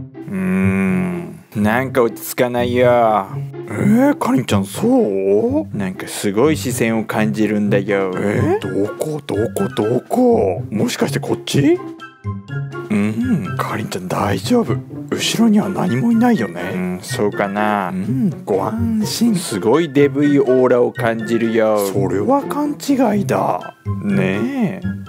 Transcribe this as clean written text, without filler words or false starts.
なんか落ち着かないよ。かりんちゃん、そうなんかすごい視線を感じるんだよ。どこもしかしてこっち？かりんちゃん大丈夫。後ろには何もいないよね。そうかな。ご安心。すごいデブイオーラを感じるよ。それは勘違いだ。ねえ。